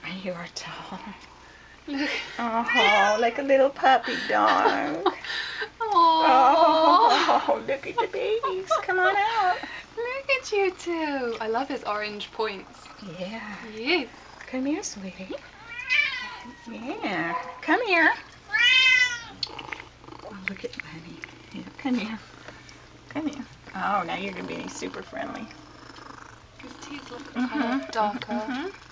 You are tall. Look. Oh, like a little puppy dog. Oh, Look at the babies. Come on out. look at you two. I love his orange points. Yeah. Yes. Come here, sweetie. Yeah. Come here. Oh, look at Lenny. Yeah, come here. Come here. Oh, now you're going to be super friendly. His teeth look kind of darker.